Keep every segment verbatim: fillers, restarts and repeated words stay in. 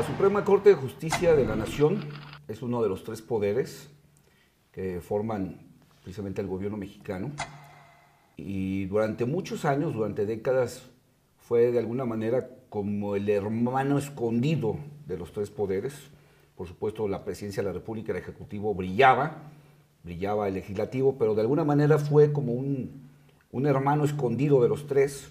Suprema Corte de Justicia de la Nación es uno de los tres poderes que forman precisamente el gobierno mexicano y durante muchos años, durante décadas, fue de alguna manera como el hermano escondido de los tres poderes. Por supuesto, la presidencia de la República, el Ejecutivo brillaba, brillaba el Legislativo, pero de alguna manera fue como un, un hermano escondido de los tres,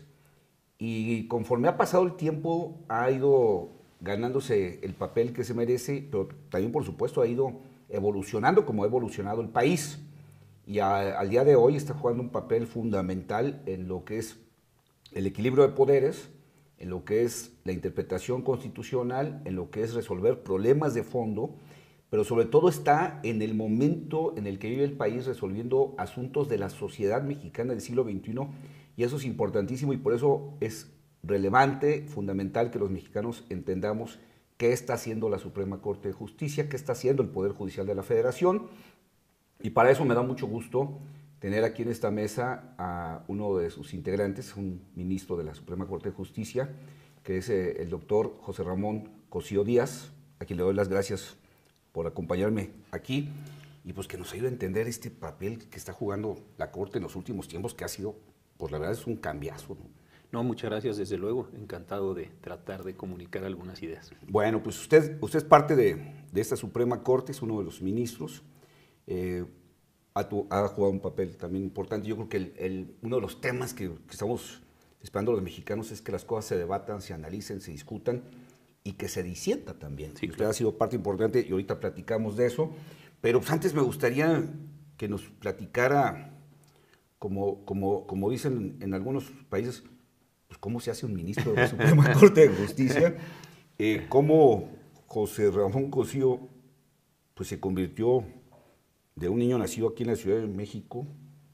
y conforme ha pasado el tiempo ha ido ganándose el papel que se merece, pero también, por supuesto, ha ido evolucionando como ha evolucionado el país, y a, al día de hoy está jugando un papel fundamental en lo que es el equilibrio de poderes, en lo que es la interpretación constitucional, en lo que es resolver problemas de fondo, pero sobre todo está en el momento en el que vive el país resolviendo asuntos de la sociedad mexicana del siglo veintiuno, y eso es importantísimo, y por eso es relevante, fundamental que los mexicanos entendamos qué está haciendo la Suprema Corte de Justicia, qué está haciendo el Poder Judicial de la Federación, y para eso me da mucho gusto tener aquí en esta mesa a uno de sus integrantes, un ministro de la Suprema Corte de Justicia, que es eh, el doctor José Ramón Cosío Díaz, a quien le doy las gracias por acompañarme aquí, y pues que nos ayude a entender este papel que está jugando la Corte en los últimos tiempos, que ha sido, pues la verdad es un cambiazo, ¿no? No, muchas gracias, desde luego, encantado de tratar de comunicar algunas ideas. Bueno, pues usted, usted es parte de, de esta Suprema Corte, es uno de los ministros, eh, ha, tu, ha jugado un papel también importante. Yo creo que el, el, uno de los temas que, que estamos esperando los mexicanos es que las cosas se debatan, se analicen, se discutan y que se disienta también. Sí, usted claro. ha sido parte importante y ahorita platicamos de eso, pero pues antes me gustaría que nos platicara, como, como, como dicen en algunos países, pues cómo se hace un ministro de la Suprema Corte de Justicia, eh, cómo José Ramón Cosío pues, se convirtió de un niño nacido aquí en la Ciudad de México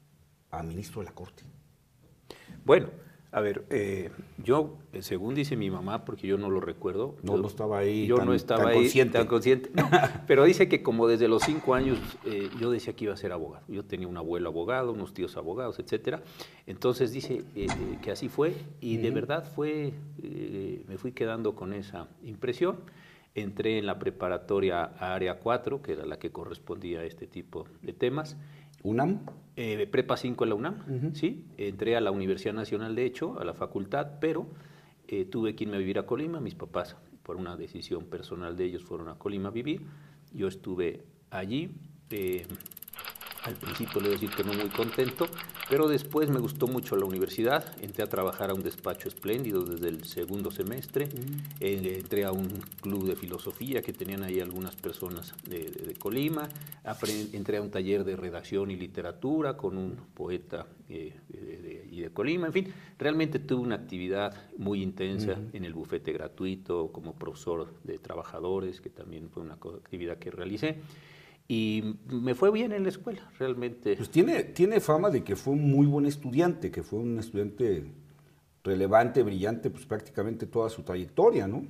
a ministro de la Corte. Bueno, a ver, eh, yo, según dice mi mamá, porque yo no lo recuerdo. No, yo, no estaba ahí yo tan, no estaba tan ahí consciente. tan consciente. No, pero dice que como desde los cinco años eh, yo decía que iba a ser abogado. Yo tenía un abuelo abogado, unos tíos abogados, etcétera. Entonces dice eh, eh, que así fue y uh-huh. de verdad fue, eh, me fui quedando con esa impresión. Entré en la preparatoria a Área cuatro, que era la que correspondía a este tipo de temas. ¿UNAM? Eh, Prepa cinco en la UNAM, uh-huh. sí. Entré a la Universidad Nacional, de hecho, a la facultad, pero eh, tuve que irme a vivir a Colima. Mis papás, por una decisión personal de ellos, fueron a Colima a vivir. Yo estuve allí. Eh, al principio le voy a decir que no muy contento, pero después me gustó mucho la universidad. Entré a trabajar a un despacho espléndido desde el segundo semestre. Uh-huh. eh, entré a un club de filosofía que tenían ahí algunas personas de, de, de Colima. Aprend, entré a un taller de redacción y literatura con un poeta eh, de, de, de, de Colima. En fin, realmente tuve una actividad muy intensa uh-huh. en el bufete gratuito como profesor de trabajadores, que también fue una actividad que realicé. Y me fue bien en la escuela, realmente. Pues tiene, tiene fama de que fue un muy buen estudiante, que fue un estudiante relevante, brillante, pues prácticamente toda su trayectoria, ¿no?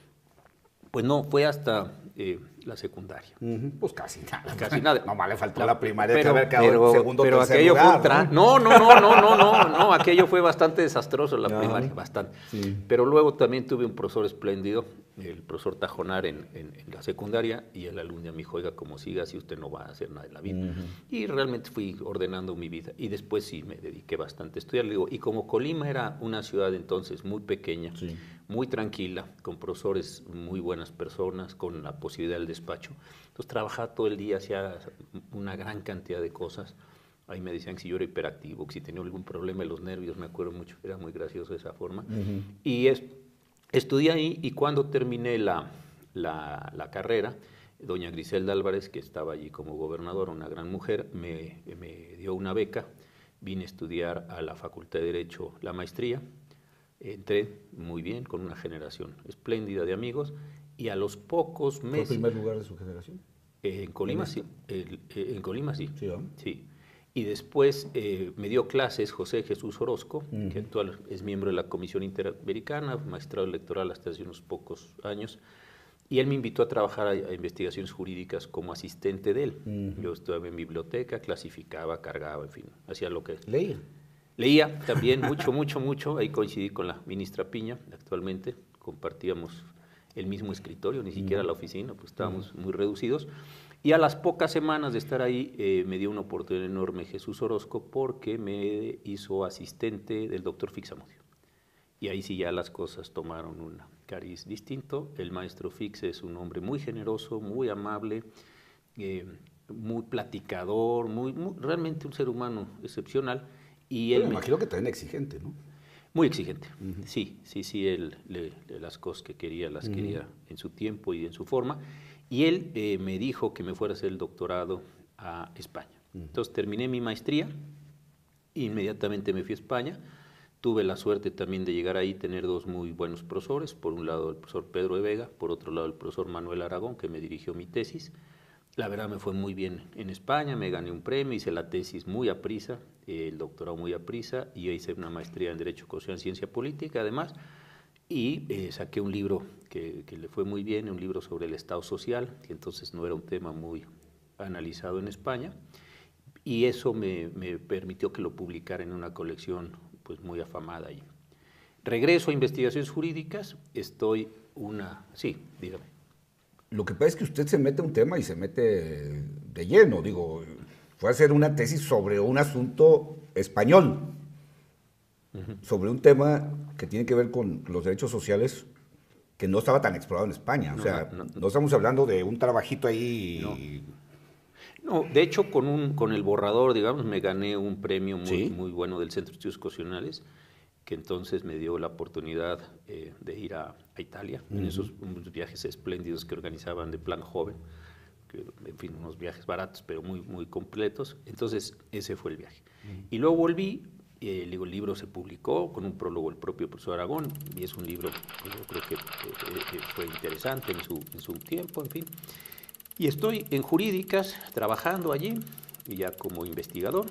Pues no, fue hasta eh, la secundaria. Uh-huh. Pues casi nada. Casi nada. Nomás le faltó la, la primaria, pero, que haber quedado pero, en segundo pero tercer aquello lugar, fue tra- ¿no? no, no, no, no, no, no, no, aquello fue bastante desastroso la no. primaria, bastante. Sí. Pero luego también tuve un profesor espléndido, el profesor Tajonar en, en, en la secundaria, y el alumno me dijo, oiga, como siga así usted no va a hacer nada en la vida. Uh-huh. Y realmente fui ordenando mi vida, y después sí me dediqué bastante a estudiar. Le digo, y como Colima era una ciudad entonces muy pequeña, sí. muy tranquila, con profesores muy buenas personas, con la posibilidad del despacho, entonces trabajaba todo el día, hacía una gran cantidad de cosas. Ahí me decían que si yo era hiperactivo, que si tenía algún problema en los nervios, me acuerdo mucho, era muy gracioso de esa forma. Uh-huh. Y es, estudié ahí, y cuando terminé la, la, la carrera, doña Griselda Álvarez, que estaba allí como gobernadora, una gran mujer, me, me dio una beca. Vine a estudiar a la Facultad de Derecho la maestría. Entré muy bien, con una generación espléndida de amigos, y a los pocos meses... ¿Fue el primer lugar de su generación? Eh, en Colima, ¿En sí. El, eh, en Colima, sí. Sí, ¿no? Sí. Y después eh, me dio clases José Jesús Orozco, uh-huh. que actual es miembro de la Comisión Interamericana, magistrado electoral hasta hace unos pocos años, y él me invitó a trabajar a, a investigaciones jurídicas como asistente de él. Uh-huh. Yo estaba en biblioteca, clasificaba, cargaba, en fin, hacía lo que... ¿Leía? Leía también mucho, mucho, mucho. Ahí coincidí con la ministra Piña, actualmente, compartíamos el mismo escritorio, ni siquiera la oficina, pues estábamos muy reducidos. Y a las pocas semanas de estar ahí, eh, me dio una oportunidad enorme Jesús Orozco porque me hizo asistente del doctor Fixamudio. Y ahí sí ya las cosas tomaron un cariz distinto. El maestro Fix es un hombre muy generoso, muy amable, eh, muy platicador, muy, muy, realmente un ser humano excepcional. Y él me me imagino que también exigente, ¿no? Muy exigente, uh-huh. sí, sí, sí, él le, le, las cosas que quería las uh-huh. quería en su tiempo y en su forma. Y él eh, me dijo que me fuera a hacer el doctorado a España. Uh-huh. Entonces terminé mi maestría, inmediatamente me fui a España. Tuve la suerte también de llegar ahí y tener dos muy buenos profesores. Por un lado el profesor Pedro de Vega, por otro lado el profesor Manuel Aragón, que me dirigió mi tesis. La verdad me fue muy bien en España, me gané un premio, hice la tesis muy a prisa, eh, el doctorado muy a prisa, y hice una maestría en Derecho Constitucional y Ciencia Política además, y eh, saqué un libro que, que le fue muy bien, un libro sobre el Estado Social, que entonces no era un tema muy analizado en España, y eso me, me permitió que lo publicara en una colección pues muy afamada ahí. Regreso a investigaciones jurídicas, estoy una... Sí, dígame. Lo que pasa es que usted se mete a un tema y se mete de lleno, digo, fue a hacer una tesis sobre un asunto español, uh-huh. sobre un tema que tiene que ver con los derechos sociales que no estaba tan explorado en España, o no, sea, no, no, no estamos hablando de un trabajito ahí... No, no de hecho con, un, con el borrador, digamos, me gané un premio muy, ¿sí? muy bueno del Centro de Estudios Constitucionales, que entonces me dio la oportunidad eh, de ir a, a Italia, uh-huh. en esos viajes espléndidos que organizaban de plan joven, que, en fin, unos viajes baratos, pero muy, muy completos. Entonces, ese fue el viaje. Uh-huh. Y luego volví, eh, el libro se publicó con un prólogo del propio profesor Aragón, y es un libro que yo creo que eh, fue interesante en su, en su tiempo, en fin. Y estoy en jurídicas, trabajando allí, y ya como investigador.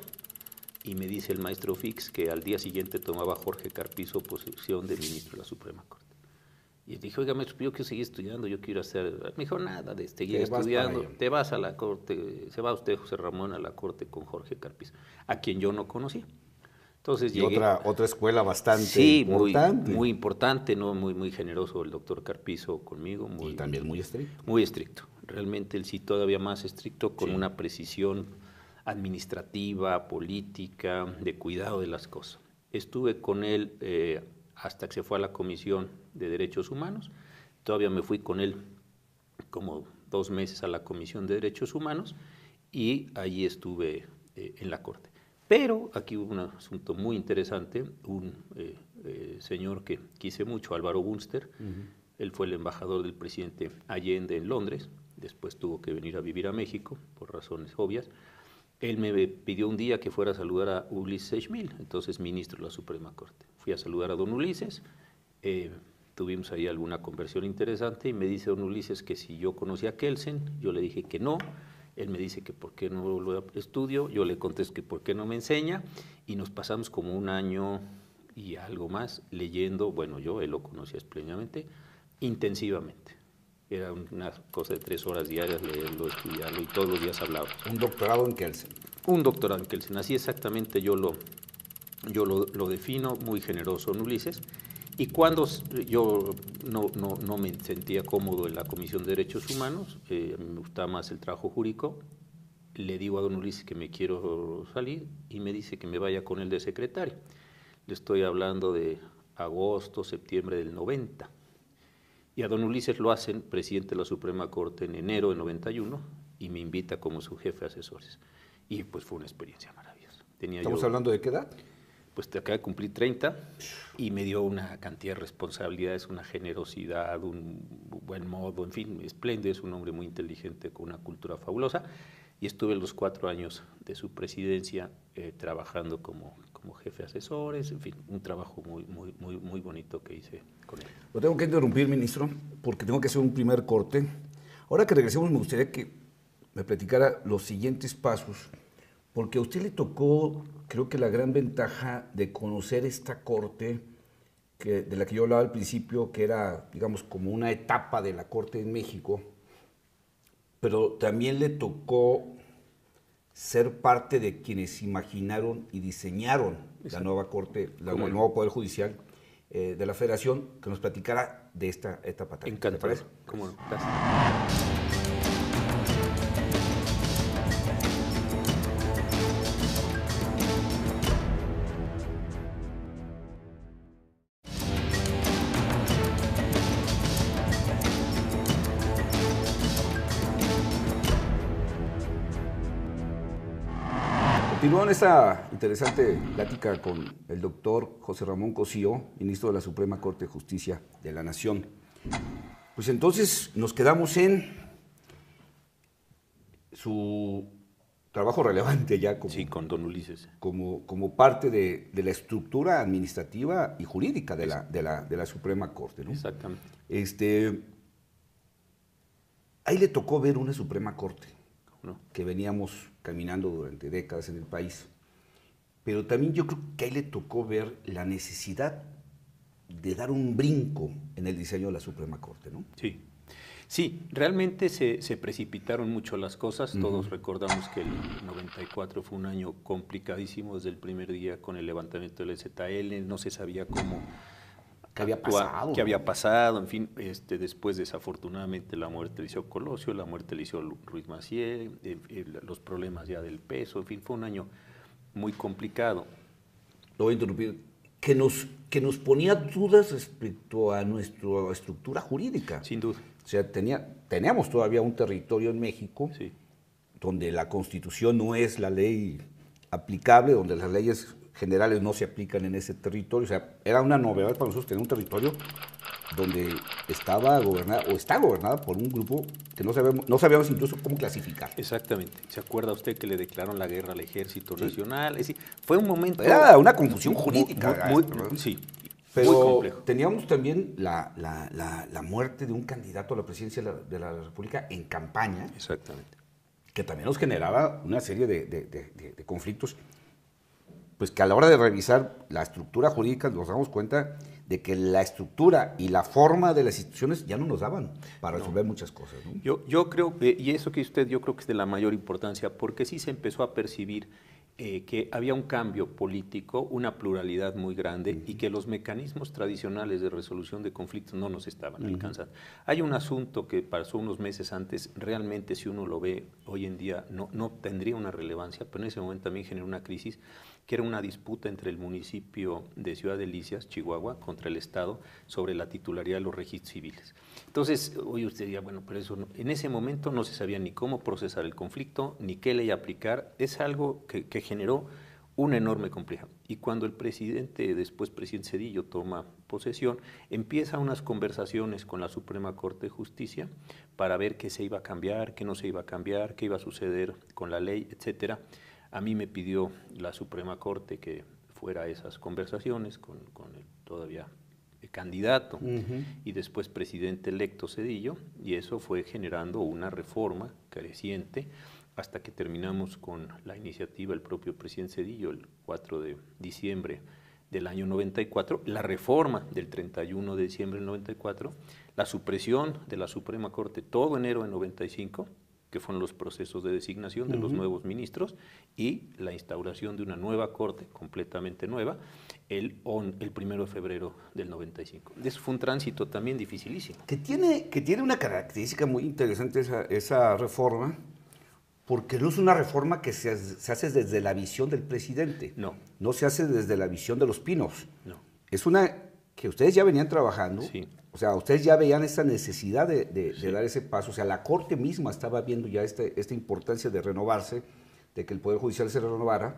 Y me dice el maestro Fix que al día siguiente tomaba Jorge Carpizo posesión de ministro de la Suprema Corte. Y dije, oiga, maestro, yo quiero seguir estudiando, yo quiero hacer... Me dijo, nada de seguir estudiando, te vas a la corte, se va usted, José Ramón, a la corte con Jorge Carpizo, a quien yo no conocía. Entonces y llegué... otra, otra escuela bastante sí, importante. Muy, muy importante, ¿no? Muy, muy generoso el doctor Carpizo conmigo. Muy, y también muy estricto. Muy estricto. Realmente él sí todavía más estricto, con sí. una precisión administrativa, política, de cuidado de las cosas. Estuve con él eh, hasta que se fue a la Comisión de Derechos Humanos. Todavía me fui con él como dos meses a la Comisión de Derechos Humanos y allí estuve eh, en la Corte. Pero aquí hubo un asunto muy interesante, un eh, eh, señor que quise mucho, Álvaro Bunster, uh-huh. él fue el embajador del presidente Allende en Londres, después tuvo que venir a vivir a México por razones obvias. Él me pidió un día que fuera a saludar a Ulises Eichmil, entonces ministro de la Suprema Corte. Fui a saludar a don Ulises, eh, tuvimos ahí alguna conversión interesante y me dice don Ulises que si yo conocía a Kelsen, yo le dije que no. Él me dice que por qué no lo estudio, yo le contesto que por qué no me enseña y nos pasamos como un año y algo más leyendo, bueno, yo él lo conocía espléndidamente, intensivamente. Era una cosa de tres horas diarias leerlo, estudiarlo y todos los días hablaba. Un doctorado en Kelsen. Un doctorado en Kelsen, así exactamente yo lo, yo lo, lo defino, muy generoso en Ulises. Y cuando yo no, no, no me sentía cómodo en la Comisión de Derechos Humanos, eh, me gustaba más el trabajo jurídico, le digo a don Ulises que me quiero salir y me dice que me vaya con él de secretario. Le estoy hablando de agosto, septiembre del noventa. Y a don Ulises lo hacen presidente de la Suprema Corte en enero de noventa y uno y me invita como su jefe de asesores. Y pues fue una experiencia maravillosa. Tenía ¿Estamos yo, hablando de qué edad? Pues te acaba de cumplir treinta y me dio una cantidad de responsabilidades, una generosidad, un buen modo, en fin, espléndido, es un hombre muy inteligente con una cultura fabulosa. Y estuve los cuatro años de su presidencia eh, trabajando como, como jefe de asesores, en fin, un trabajo muy, muy, muy, muy bonito que hice con él. Lo tengo que interrumpir, ministro, porque tengo que hacer un primer corte. Ahora que regresemos, me gustaría que me platicara los siguientes pasos, porque a usted le tocó, creo que la gran ventaja de conocer esta corte, que, de la que yo hablaba al principio, que era, digamos, como una etapa de la corte en México, pero también le tocó ser parte de quienes imaginaron y diseñaron Exacto. la nueva corte, la, el nuevo Poder Judicial eh, de la Federación, que nos platicara de esta etapa. Encantado. ¿Cómo no? Gracias. Continúo en esta interesante plática con el doctor José Ramón Cosío, ministro de la Suprema Corte de Justicia de la Nación. Pues entonces nos quedamos en su trabajo relevante ya como, sí, con don Ulises. como, como parte de, de la estructura administrativa y jurídica de la, de la, de la Suprema Corte, ¿no? Exactamente. Este, ahí le tocó ver una Suprema Corte, ¿no?, que veníamos caminando durante décadas en el país, pero también yo creo que ahí le tocó ver la necesidad de dar un brinco en el diseño de la Suprema Corte, ¿no? Sí, sí, realmente se, se precipitaron mucho las cosas. Uh-huh. Todos recordamos que el noventa y cuatro fue un año complicadísimo desde el primer día con el levantamiento del E Z L, no se sabía cómo... ¿Qué había pasado? ¿Qué había pasado? En fin, este, después desafortunadamente la muerte de Liceo Colosio, la muerte de Liceo Ruiz Massieu, eh, eh, los problemas ya del peso, en fin, fue un año muy complicado. Lo voy a interrumpir. Que nos, que nos ponía dudas respecto a nuestra estructura jurídica. Sin duda. O sea, tenía, teníamos todavía un territorio en México, sí, donde la Constitución no es la ley aplicable, donde las leyes generales no se aplican en ese territorio. O sea, era una novedad para nosotros tener un territorio donde estaba gobernada o está gobernada por un grupo que no sabemos, no sabíamos incluso cómo clasificar. Exactamente. ¿Se acuerda usted que le declararon la guerra al Ejército sí. Nacional? Es decir, fue un momento... Era una confusión jurídica. Muy, muy, muy, sí, pero muy complejo. Teníamos también la, la, la, la muerte de un candidato a la presidencia de la, de la República en campaña. Exactamente. Que también nos generaba una serie de, de, de, de, de conflictos. Pues que a la hora de revisar la estructura jurídica nos damos cuenta de que la estructura y la forma de las instituciones ya no nos daban para resolver no. muchas cosas, ¿no? Yo, yo creo, eh, y eso que usted, yo creo que es de la mayor importancia, porque sí se empezó a percibir eh, que había un cambio político, una pluralidad muy grande, uh-huh. y que los mecanismos tradicionales de resolución de conflictos no nos estaban uh-huh. alcanzando. Hay un asunto que pasó unos meses antes, realmente si uno lo ve hoy en día no, no tendría una relevancia, pero en ese momento también generó una crisis, que era una disputa entre el municipio de Ciudad Delicias, Chihuahua, contra el Estado, sobre la titularidad de los registros civiles. Entonces, hoy usted diría, bueno, pero eso no, en ese momento no se sabía ni cómo procesar el conflicto, ni qué ley aplicar, es algo que, que generó una enorme complejidad. Y cuando el presidente, después presidente Zedillo, toma posesión, empieza unas conversaciones con la Suprema Corte de Justicia para ver qué se iba a cambiar, qué no se iba a cambiar, qué iba a suceder con la ley, etcétera. A mí me pidió la Suprema Corte que fuera a esas conversaciones con, con el todavía candidato uh-huh. y después presidente electo Zedillo, y eso fue generando una reforma creciente hasta que terminamos con la iniciativa del propio presidente Zedillo el cuatro de diciembre del año noventa y cuatro, la reforma del treinta y uno de diciembre del noventa y cuatro, la supresión de la Suprema Corte todo enero de noventa y cinco, que fueron los procesos de designación de uh-huh. los nuevos ministros, y la instauración de una nueva corte completamente nueva el, on, el primero de febrero del noventa y cinco. Eso fue un tránsito también dificilísimo. Que tiene, que tiene una característica muy interesante esa, esa reforma, porque no es una reforma que se, se hace desde la visión del presidente. No. No se hace desde la visión de los Pinos. No. Es una que ustedes ya venían trabajando. Sí. O sea, ustedes ya veían esa necesidad de, de, sí. de dar ese paso. O sea, la Corte misma estaba viendo ya este, esta importancia de renovarse, de que el Poder Judicial se renovara.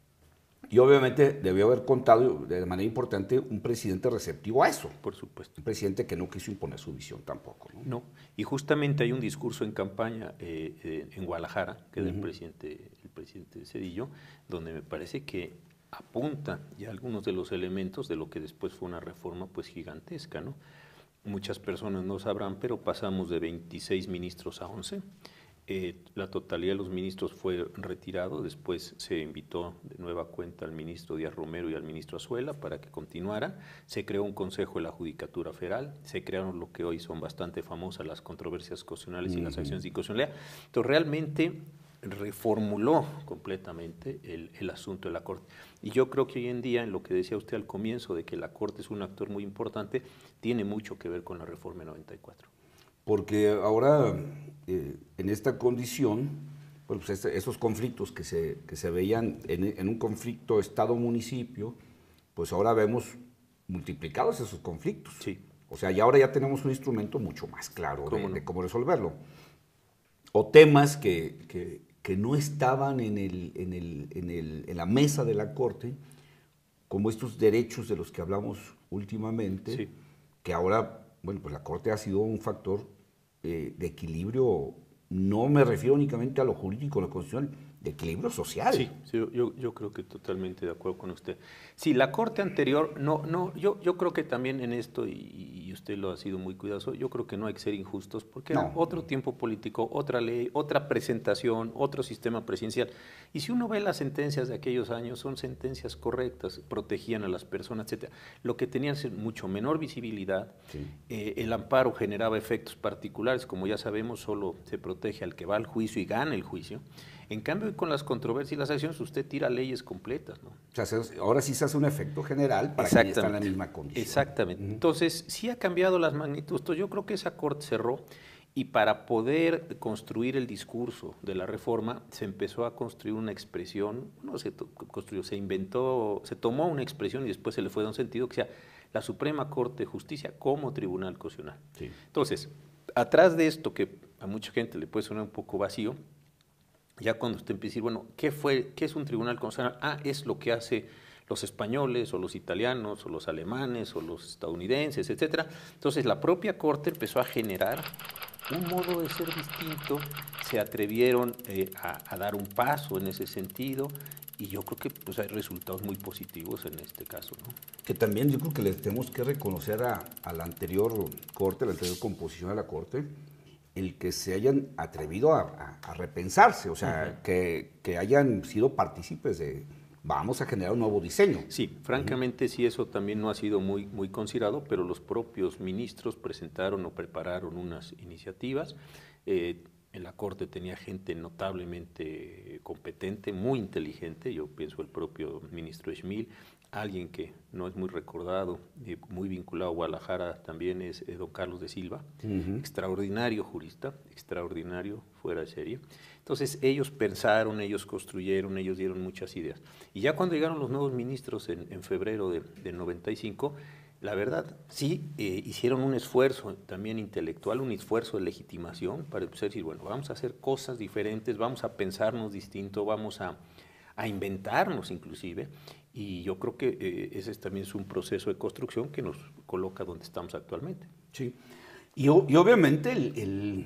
Y obviamente debió haber contado de manera importante un presidente receptivo a eso. Por supuesto. Un presidente que no quiso imponer su visión tampoco, ¿no? No. Y justamente hay un discurso en campaña eh, eh, en Guadalajara, que es uh-huh. del presidente, el presidente Zedillo, donde me parece que apunta ya algunos de los elementos de lo que después fue una reforma pues gigantesca, ¿no? Muchas personas no sabrán, pero pasamos de veintiséis ministros a once. Eh, la totalidad de los ministros fue retirado, después se invitó de nueva cuenta al ministro Díaz Romero y al ministro Azuela para que continuaran. Se creó un consejo de la Judicatura Federal, se crearon lo que hoy son bastante famosas las controversias constitucionales uh-huh. y las acciones de inconstitucionalidad. Entonces realmente reformuló completamente el, el asunto de la Corte. Y yo creo que hoy en día, en lo que decía usted al comienzo, de que la Corte es un actor muy importante, tiene mucho que ver con la reforma de noventa y cuatro. Porque ahora, eh, en esta condición, bueno, pues este, esos conflictos que se, que se veían en, en un conflicto Estado-municipio, pues ahora vemos multiplicados esos conflictos. Sí. O sea, y ahora ya tenemos un instrumento mucho más claro ¿Cómo de, no? de cómo resolverlo. O temas que, que, que no estaban en, el, en, el, en, el, en la mesa de la Corte, como estos derechos de los que hablamos últimamente, Sí. que ahora, bueno, pues la Corte ha sido un factor eh, de equilibrio, no me refiero únicamente a lo jurídico, a lo constitucional, de equilibrio social. Sí, sí, yo, yo creo que totalmente de acuerdo con usted. Sí, la Corte anterior, no, no, yo, yo creo que también en esto, y, y usted lo ha sido muy cuidadoso, yo creo que no hay que ser injustos, porque era No. otro tiempo político, otra ley, otra presentación, otro sistema presidencial. Y si uno ve las sentencias de aquellos años, son sentencias correctas, protegían a las personas, etcétera. Lo que tenían es mucho menor visibilidad, Sí. eh, el amparo generaba efectos particulares, como ya sabemos, solo se protege al que va al juicio y gana el juicio. En cambio, con las controversias y las acciones, usted tira leyes completas, ¿no? O sea, ahora sí se hace un efecto general para quien está en la misma condición. Exactamente. Uh-huh. Entonces, sí ha cambiado las magnitudes. Entonces, yo creo que esa Corte cerró y para poder construir el discurso de la reforma, se empezó a construir una expresión, no se construyó, se inventó, se tomó una expresión y después se le fue de un sentido que sea la Suprema Corte de Justicia como Tribunal Constitucional. Sí. Entonces, atrás de esto, que a mucha gente le puede sonar un poco vacío, ya cuando usted empieza a decir, bueno, ¿qué, fue, ¿qué es un tribunal constitucional? Ah, es lo que hace los españoles, o los italianos, o los alemanes, o los estadounidenses, etcétera. Entonces, la propia Corte empezó a generar un modo de ser distinto, se atrevieron eh, a, a dar un paso en ese sentido, y yo creo que pues, hay resultados muy positivos en este caso, ¿no? Que también yo creo que le tenemos que reconocer a, a la anterior Corte, la anterior composición de la Corte, el que se hayan atrevido a, a, a repensarse, o sea, uh-huh. que, que hayan sido partícipes de, vamos a generar un nuevo diseño. Sí, francamente uh-huh. sí, eso también no ha sido muy, muy considerado, pero los propios ministros presentaron o prepararon unas iniciativas. Eh, en la Corte tenía gente notablemente competente, muy inteligente, yo pienso el propio ministro Schmil, alguien que no es muy recordado, eh, muy vinculado a Guadalajara también es eh, don Carlos de Silva, uh-huh. extraordinario jurista, extraordinario, fuera de serie. Entonces ellos pensaron, ellos construyeron, ellos dieron muchas ideas. Y ya cuando llegaron los nuevos ministros en, en febrero de, del noventa y cinco, la verdad sí eh, hicieron un esfuerzo también intelectual, un esfuerzo de legitimación para empezar a decir, bueno, vamos a hacer cosas diferentes, vamos a pensarnos distinto, vamos a, a inventarnos inclusive. Y yo creo que eh, ese también es un proceso de construcción que nos coloca donde estamos actualmente. Sí, y, y obviamente el,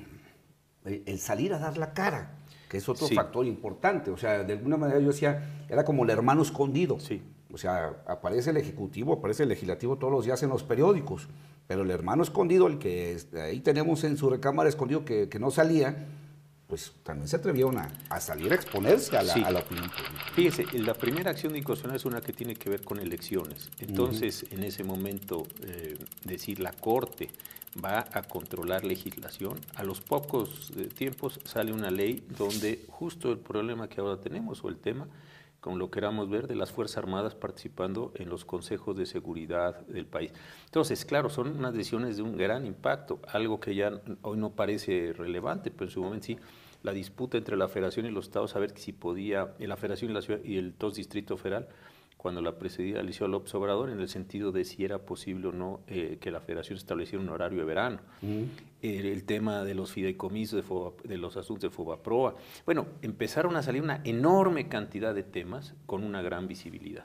el, el salir a dar la cara, que es otro sí. factor importante. O sea, de alguna manera yo decía, era como el hermano escondido. Sí. O sea, aparece el Ejecutivo, aparece el Legislativo todos los días en los periódicos, pero el hermano escondido, el que ahí tenemos en su recámara escondido que, que no salía, pues también se atrevieron a, a salir a exponerse a la, sí. a la opinión pública. Fíjese, la primera acción de inconstitucionalidad es una que tiene que ver con elecciones. Entonces, uh-huh. en ese momento, eh, decir la Corte va a controlar legislación, a los pocos eh, tiempos sale una ley donde justo el problema que ahora tenemos, o el tema, como lo queramos ver, de las Fuerzas Armadas participando en los consejos de seguridad del país. Entonces, claro, son unas decisiones de un gran impacto, algo que ya hoy no parece relevante, pero en su momento sí, la disputa entre la Federación y los estados, a ver si podía, la Federación y la ciudad y el dos Distrito Federal, cuando la presidía Alicia López Obrador, en el sentido de si era posible o no eh, que la Federación estableciera un horario de verano. Mm. El, el tema de los fideicomisos, de, Foba, de los asuntos de Fobaproa. Bueno, empezaron a salir una enorme cantidad de temas con una gran visibilidad.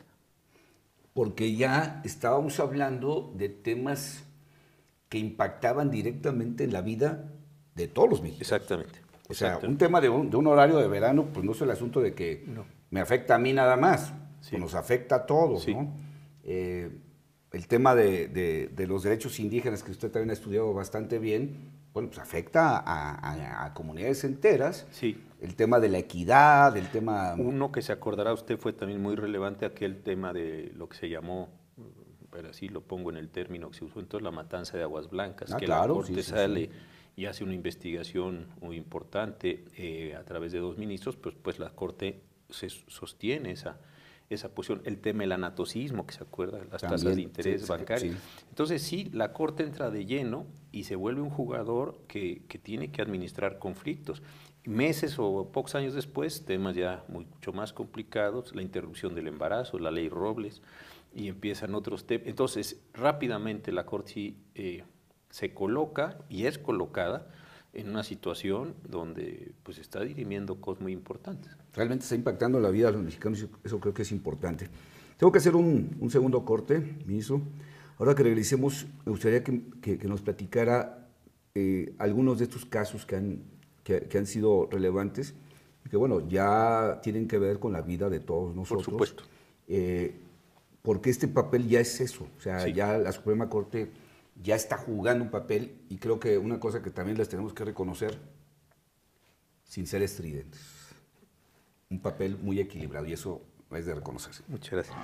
Porque ya estábamos hablando de temas que impactaban directamente en la vida de todos los mexicanos. Exactamente. O sea, exactamente. un tema de un, de un horario de verano, pues no es el asunto de que no. me afecta a mí nada más. Sí. Pues nos afecta a todos, sí. ¿no? Eh, el tema de, de, de los derechos indígenas, que usted también ha estudiado bastante bien, bueno, pues afecta a, a, a comunidades enteras. Sí. El tema de la equidad, el tema... Uno que se acordará usted fue también muy relevante, aquel tema de lo que se llamó, pero así lo pongo en el término que se usó entonces, la matanza de Aguas Blancas, ah, que claro, la Corte sí, sí, sale... Sí. y hace una investigación muy importante eh, a través de dos ministros, pues, pues la Corte se sostiene esa, esa posición. El tema del anatocismo, que se acuerda, las También, tasas de interés sí, bancarios. sí. Entonces sí, la Corte entra de lleno y se vuelve un jugador que, que tiene que administrar conflictos. Meses o pocos años después, temas ya mucho más complicados, la interrupción del embarazo, la ley Robles, y empiezan otros temas. Entonces, rápidamente la Corte sí, eh, se coloca y es colocada en una situación donde pues está dirimiendo cosas muy importantes. Realmente está impactando la vida de los mexicanos y eso creo que es importante. Tengo que hacer un, un segundo corte, ministro. Ahora que regresemos, me gustaría que, que, que nos platicara eh, algunos de estos casos que han, que, que han sido relevantes y que, bueno, ya tienen que ver con la vida de todos nosotros. Por supuesto. Eh, porque este papel ya es eso, o sea, Sí. ya la Suprema Corte ya está jugando un papel y creo que una cosa que también les tenemos que reconocer, sin ser estridentes, un papel muy equilibrado y eso es de reconocerse. Muchas gracias.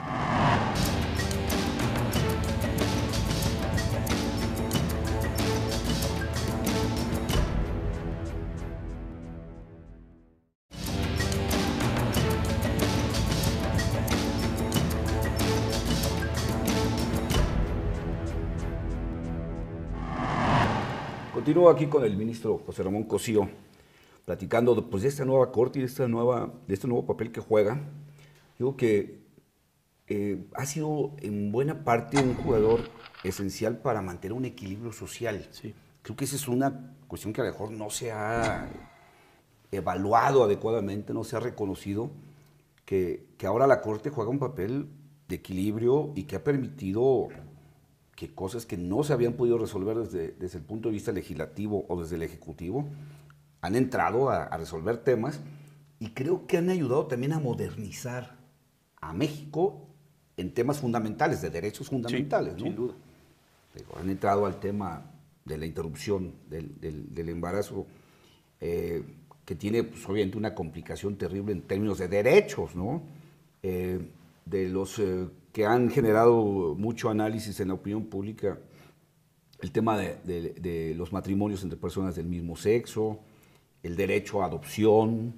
Continúo aquí con el ministro José Ramón Cosío, platicando de, pues, de esta nueva corte y de, esta nueva, de este nuevo papel que juega. Digo que eh, ha sido en buena parte un jugador esencial para mantener un equilibrio social. Sí. Creo que esa es una cuestión que a lo mejor no se ha evaluado adecuadamente, no se ha reconocido, que, que ahora la Corte juega un papel de equilibrio y que ha permitido que cosas que no se habían podido resolver desde, desde el punto de vista legislativo o desde el Ejecutivo, han entrado a, a resolver temas y creo que han ayudado también a modernizar a México en temas fundamentales, de derechos fundamentales. Sí, ¿no? sin duda. Digo, han entrado al tema de la interrupción del, del, del embarazo, eh, que tiene pues, obviamente una complicación terrible en términos de derechos, ¿no? Eh, de los eh, que han generado mucho análisis en la opinión pública, el tema de, de, de los matrimonios entre personas del mismo sexo, el derecho a adopción,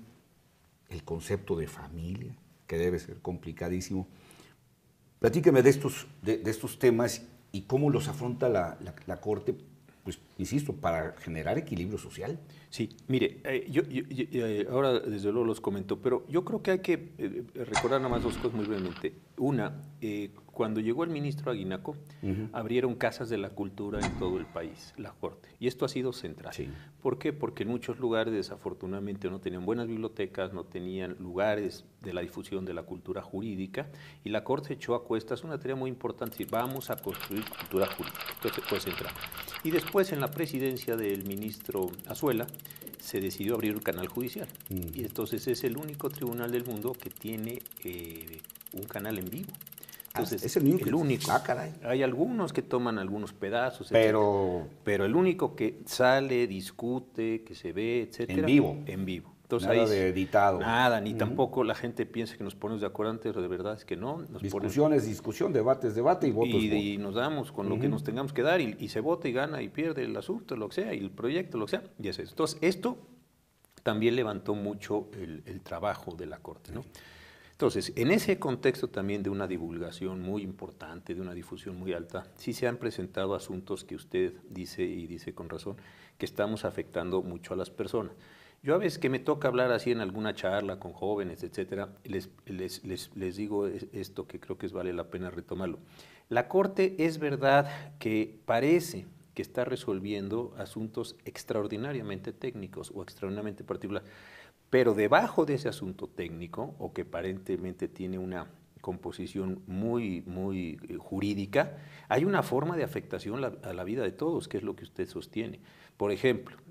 el concepto de familia, que debe ser complicadísimo. Platíqueme de estos, de, de estos temas y cómo los afronta la, la, la Corte, pues, insisto, para generar equilibrio social. Sí, mire, eh, yo, yo, yo, eh, ahora desde luego los comento, pero yo creo que hay que eh, recordar nada más dos cosas muy brevemente. Una, eh, cuando llegó el ministro Aguinaco, uh-huh. abrieron casas de la cultura en todo el país, la Corte, y esto ha sido central. Sí. ¿Por qué? Porque en muchos lugares desafortunadamente no tenían buenas bibliotecas, no tenían lugares de la difusión de la cultura jurídica, y la Corte echó a cuestas una tarea muy importante, decir, vamos a construir cultura jurídica. Entonces fue central. Y después en la presidencia del ministro Azuela, se decidió abrir un canal judicial. Mm. Y entonces es el único tribunal del mundo que tiene eh, un canal en vivo. Entonces, ah, es el único. El único. Ah, caray. Hay algunos que toman algunos pedazos, pero, etcétera. Pero el único que sale, discute, que se ve, etcétera. En vivo. En vivo. Entonces, nada ahí, de editado. Nada, ni uh-huh. tampoco la gente piensa que nos ponemos de acuerdo antes, de verdad es que no. Nos Discusión es discusión, debate es debate y voto y, es voto. Y nos damos con uh-huh. lo que nos tengamos que dar y, y se vota y gana y pierde el asunto, lo que sea, y el proyecto, lo que sea, y es eso. Entonces, esto también levantó mucho el, el trabajo de la Corte, ¿no? Entonces, en ese contexto también de una divulgación muy importante, de una difusión muy alta, sí se han presentado asuntos que usted dice y dice con razón, que estamos afectando mucho a las personas. Yo a veces que me toca hablar así en alguna charla con jóvenes, etcétera, les, les, les, les digo esto que creo que es, vale la pena retomarlo. La Corte es verdad que parece que está resolviendo asuntos extraordinariamente técnicos o extraordinariamente particulares, pero debajo de ese asunto técnico, o que aparentemente tiene una composición muy, muy eh, jurídica, hay una forma de afectación la, a la vida de todos, que es lo que usted sostiene. Por ejemplo,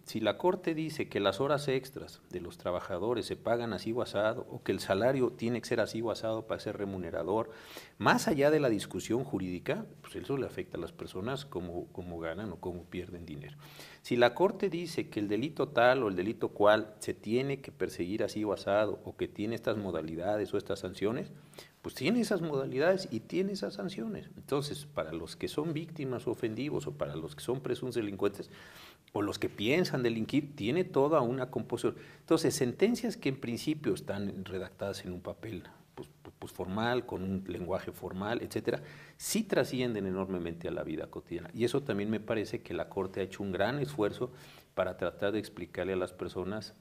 Si la Corte dice que las horas extras de los trabajadores se pagan así o asado, o que el salario tiene que ser así o asado para ser remunerador, más allá de la discusión jurídica, pues eso le afecta a las personas cómo, cómo ganan o cómo pierden dinero. Si la Corte dice que el delito tal o el delito cual se tiene que perseguir así o asado, o que tiene estas modalidades o estas sanciones, pues tiene esas modalidades y tiene esas sanciones. Entonces, para los que son víctimas o ofendidos, o para los que son presuntos delincuentes, o los que piensan delinquir, tiene toda una composición. Entonces, sentencias que en principio están redactadas en un papel pues, pues formal, con un lenguaje formal, etcétera, sí trascienden enormemente a la vida cotidiana. Y eso también me parece que la Corte ha hecho un gran esfuerzo para tratar de explicarle a las personas,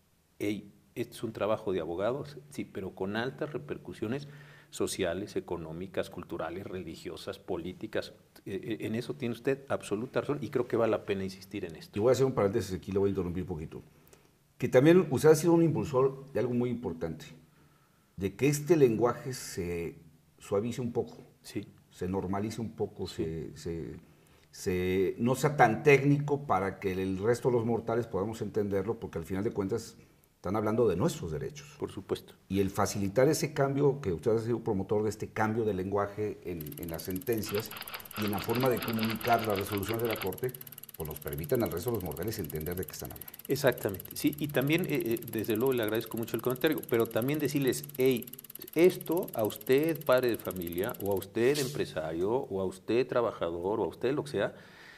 hey, este es un trabajo de abogados, sí, pero con altas repercusiones sociales, económicas, culturales, religiosas, políticas. Eh, en eso tiene usted absoluta razón y creo que vale la pena insistir en esto. Yo voy a hacer un paréntesis aquí, le voy a interrumpir un poquito. Que también usted ha sido un impulsor de algo muy importante, de que este lenguaje se suavice un poco, sí. se normalice un poco, sí. se, se, se, no sea tan técnico para que el resto de los mortales podamos entenderlo, porque al final de cuentas están hablando de nuestros derechos. Por supuesto. Y el facilitar ese cambio, que usted ha sido promotor de este cambio de lenguaje en, en las sentencias y en la forma de comunicar las resoluciones de la Corte, pues nos permiten al resto de los mortales entender de qué están hablando. Exactamente, sí, y también, eh, desde luego, le agradezco mucho el comentario, pero también decirles, hey, esto a usted, padre de familia, o a usted, empresario, o a usted, trabajador, o a usted, lo que sea,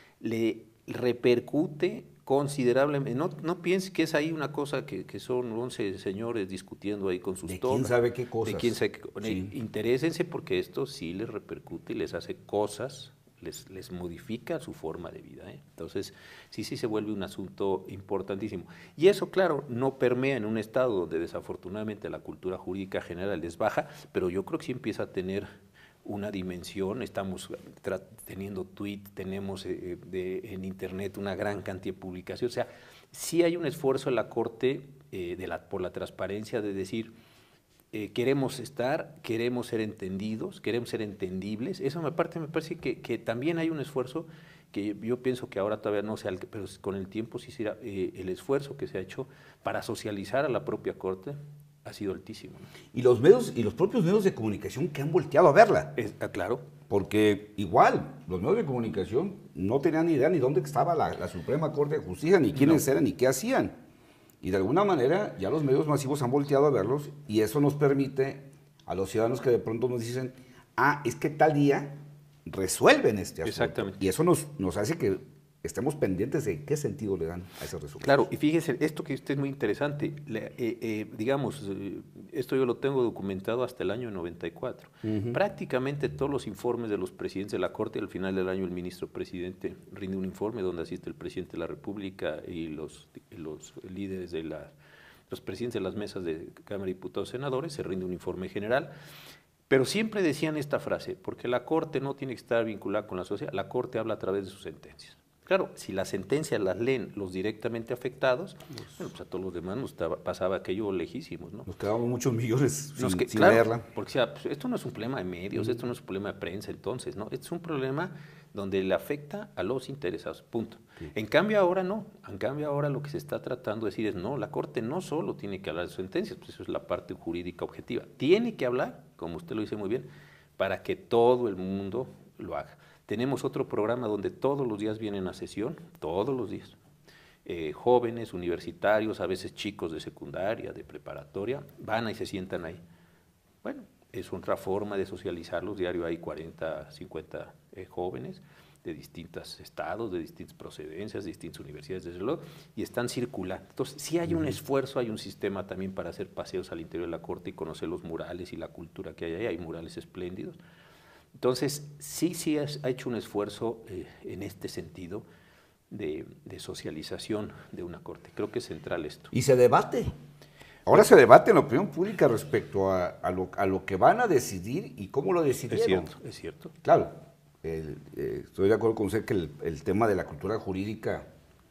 le repercute considerablemente. No, no piense que es ahí una cosa que, que son once señores discutiendo ahí con sus ¿De togas. quién sabe qué cosas? De quién sabe qué cosas. Sí. Interésense porque esto sí les repercute y les hace cosas, les, les modifica su forma de vida, ¿eh? Entonces, sí, sí se vuelve un asunto importantísimo. Y eso, claro, no permea en un estado donde desafortunadamente la cultura jurídica general es baja, pero yo creo que sí empieza a tener una dimensión. Estamos teniendo tweet, tenemos eh, de, en internet una gran cantidad de publicaciones, o sea, sí hay un esfuerzo en la Corte eh, de la, por la transparencia de decir, eh, queremos estar, queremos ser entendidos, queremos ser entendibles. Eso me, parte, me parece que, que también hay un esfuerzo que yo pienso que ahora todavía no se, pero con el tiempo sí será eh, el esfuerzo que se ha hecho para socializar a la propia Corte ha sido altísimo, ¿no? Y los medios, y los propios medios de comunicación que han volteado a verla. Es, ah, claro. Porque igual, los medios de comunicación no tenían ni idea ni dónde estaba la, la Suprema Corte de Justicia, ni quiénes no. eran, ni qué hacían. Y de alguna manera ya los medios masivos han volteado a verlos y eso nos permite a los ciudadanos que de pronto nos dicen, ah, es que tal día resuelven este asunto. Exactamente. Y eso nos, nos hace que estemos pendientes de qué sentido le dan a ese resultado. Claro, y fíjese, esto que usted es muy interesante, le, eh, eh, digamos, eh, esto yo lo tengo documentado hasta el año noventa y cuatro. Uh-huh. Prácticamente todos los informes de los presidentes de la Corte, al final del año el ministro presidente rinde un informe donde asiste el presidente de la República y los, los líderes de la, los presidentes de las mesas de Cámara de Diputados y Senadores, se rinde un informe general. Pero siempre decían esta frase, porque la Corte no tiene que estar vinculada con la sociedad, la Corte habla a través de sus sentencias. Claro, si las sentencias las leen los directamente afectados, los, bueno, pues a todos los demás nos estaba, pasaba aquello lejísimos, ¿no? Nos quedábamos muchos millones sin, que, sin claro, leerla. Porque o sea, pues, esto no es un problema de medios, uh-huh. esto no es un problema de prensa entonces, ¿no? Esto es un problema donde le afecta a los interesados, punto. Sí. En cambio ahora no, en cambio ahora lo que se está tratando de decir es, no, la Corte no solo tiene que hablar de sentencias, pues eso es la parte jurídica objetiva, tiene que hablar, como usted lo dice muy bien, para que todo el mundo lo haga. Tenemos otro programa donde todos los días vienen a sesión, todos los días. Eh, jóvenes, universitarios, a veces chicos de secundaria, de preparatoria, van y se sientan ahí. Bueno, es otra forma de socializarlos. Diario hay cuarenta, cincuenta eh, jóvenes de distintos estados, de distintas procedencias, de distintas universidades, desde luego, y están circulando. Entonces, sí hay un esfuerzo, hay un sistema también para hacer paseos al interior de la Corte y conocer los murales y la cultura que hay ahí. Hay murales espléndidos. Entonces, sí, sí ha hecho un esfuerzo eh, en este sentido de, de socialización de una Corte. Creo que es central esto. Y se debate. Ahora se debate en la opinión pública respecto a, a, lo, a lo que van a decidir y cómo lo decidieron. Es cierto, es cierto. Claro, el, eh, estoy de acuerdo con usted que el, el tema de la cultura jurídica,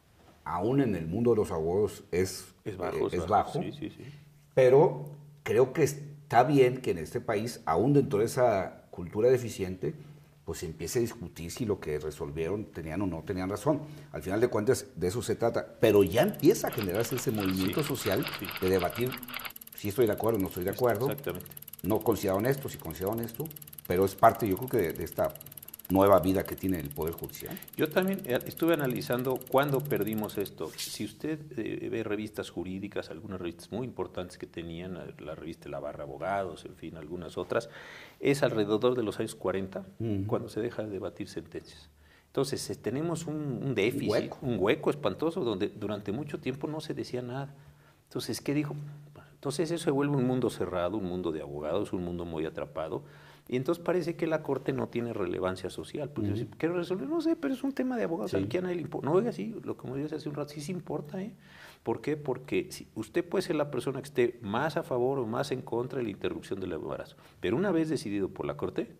aún en el mundo de los abogados, es, es bajo. Eh, es es bajo, bajo sí, sí, sí. Pero creo que está bien que en este país, aún dentro de esa cultura deficiente, pues se empiece a discutir si lo que resolvieron tenían o no tenían razón. Al final de cuentas, de eso se trata. Pero ya empieza a generarse ese movimiento sí, social sí. de debatir si estoy de acuerdo o no estoy de acuerdo. Exactamente. No consideraron esto, si consideraron esto, pero es parte, yo creo que de, de esta nueva vida que tiene el Poder Judicial. Yo también estuve analizando cuándo perdimos esto. Si usted eh, ve revistas jurídicas, algunas revistas muy importantes que tenían, la revista La Barra Abogados, en fin, algunas otras, es alrededor de los años cuarenta, uh-huh. cuando se deja de debatir sentencias. Entonces, eh, tenemos un, un déficit, un hueco. un hueco espantoso, donde durante mucho tiempo no se decía nada. Entonces, ¿qué dijo? Entonces, eso se vuelve un mundo cerrado, un mundo de abogados, un mundo muy atrapado. Y entonces parece que la Corte no tiene relevancia social. Pues uh-huh. ¿Quiero resolver? No sé, pero es un tema de abogados. Sí. ¿A quién le importa? No, oiga, sí, lo que me dice hace un rato, sí se importa, ¿eh? ¿Por qué? Porque si usted puede ser la persona que esté más a favor o más en contra de la interrupción del embarazo. Pero una vez decidido por la Corte,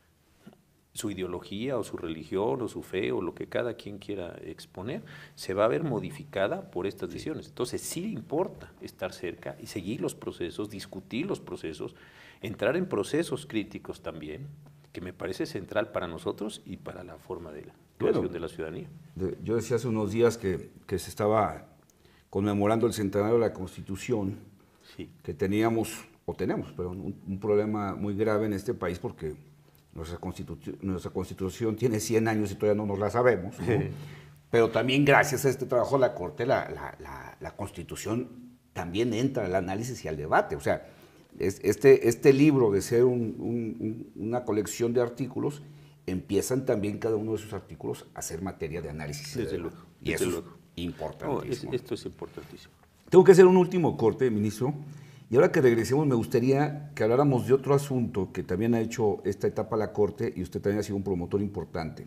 su ideología o su religión o su fe o lo que cada quien quiera exponer, se va a ver modificada por estas decisiones. Entonces sí importa estar cerca y seguir los procesos, discutir los procesos, entrar en procesos críticos también, que me parece central para nosotros y para la forma de la creación bueno, de la ciudadanía. De, yo decía hace unos días que, que se estaba conmemorando el centenario de la Constitución, sí. que teníamos, o tenemos, pero un, un problema muy grave en este país porque nuestra, Constitu nuestra Constitución tiene cien años y todavía no nos la sabemos, ¿no? Pero también gracias a este trabajo de la Corte, la, la, la, la Constitución también entra al análisis y al debate, o sea, Este, este libro, de ser un, un, una colección de artículos, empiezan también cada uno de esos artículos a ser materia de análisis. Desde luego. Y desde eso luego. es importantísimo. No, es, esto es importantísimo. Tengo que hacer un último corte, ministro, y ahora que regresemos me gustaría que habláramos de otro asunto que también ha hecho esta etapa la Corte, y usted también ha sido un promotor importante.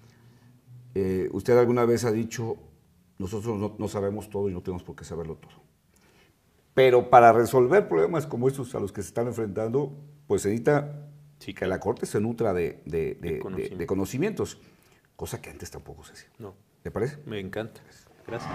Eh, usted alguna vez ha dicho, nosotros no, no sabemos todo y no tenemos por qué saberlo todo. Pero para resolver problemas como estos a los que se están enfrentando, pues se necesita sí, que la Corte se nutra de, de, de, de, conocimientos. De, de conocimientos, cosa que antes tampoco se hacía. No. ¿Te parece? Me encanta. Gracias.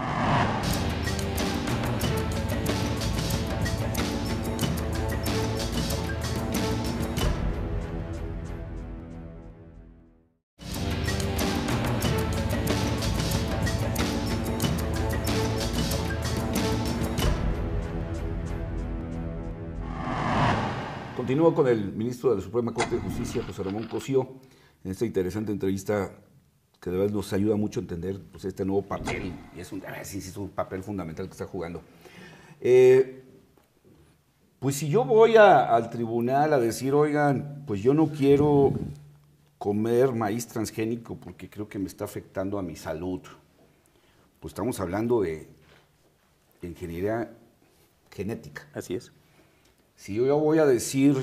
Continúo con el ministro de la Suprema Corte de Justicia, José Ramón Cosío, en esta interesante entrevista que de verdad nos ayuda mucho a entender pues, este nuevo papel, y es un, sí, sí, es un papel fundamental que está jugando. Eh, pues si yo voy a, al tribunal a decir, oigan, pues yo no quiero comer maíz transgénico porque creo que me está afectando a mi salud, pues estamos hablando de, de ingeniería genética. Así es. Si yo voy a decir,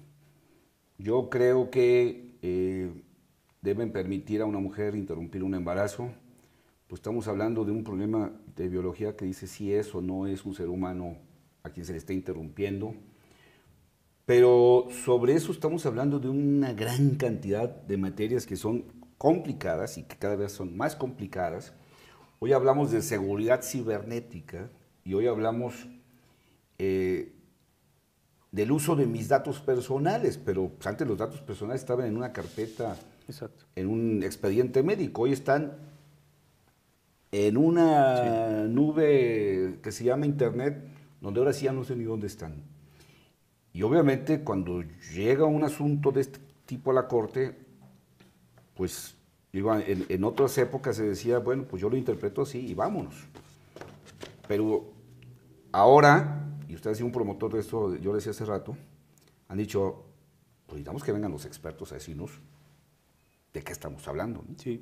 yo creo que eh, deben permitir a una mujer interrumpir un embarazo, pues estamos hablando de un problema de biología que dice si es o no es un ser humano a quien se le está interrumpiendo. Pero sobre eso estamos hablando de una gran cantidad de materias que son complicadas y que cada vez son más complicadas. Hoy hablamos de seguridad cibernética y hoy hablamos eh, del uso de mis datos personales, pero pues, antes los datos personales estaban en una carpeta, exacto, en un expediente médico, hoy están en una sí. nube que se llama Internet, donde ahora sí ya no sé ni dónde están. Y obviamente cuando llega un asunto de este tipo a la Corte, pues en, en otras épocas se decía, bueno, pues yo lo interpreto así y vámonos. Pero ahora, y usted ha sido un promotor de esto, yo le decía hace rato, han dicho, pues necesitamos que vengan los expertos a decirnos de qué estamos hablando, ¿no? Sí.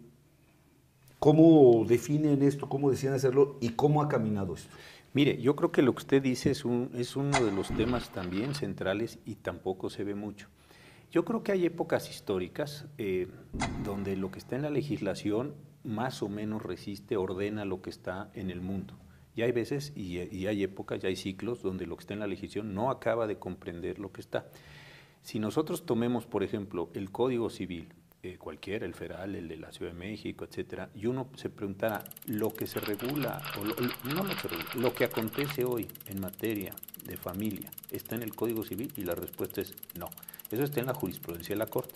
¿Cómo definen esto, cómo deciden hacerlo y cómo ha caminado esto? Mire, yo creo que lo que usted dice es, un, es uno de los temas también centrales y tampoco se ve mucho. Yo creo que hay épocas históricas eh, donde lo que está en la legislación más o menos resiste, ordena lo que está en el mundo. Y hay veces, y, y hay épocas, y hay ciclos donde lo que está en la legislación no acaba de comprender lo que está. Si nosotros tomemos, por ejemplo, el Código Civil, eh, cualquiera, el federal, el de la Ciudad de México, etcétera, y uno se preguntara lo que se regula, o lo, no lo que se regula, lo que acontece hoy en materia de familia, ¿está en el Código Civil? Y la respuesta es no. Eso está en la jurisprudencia de la Corte.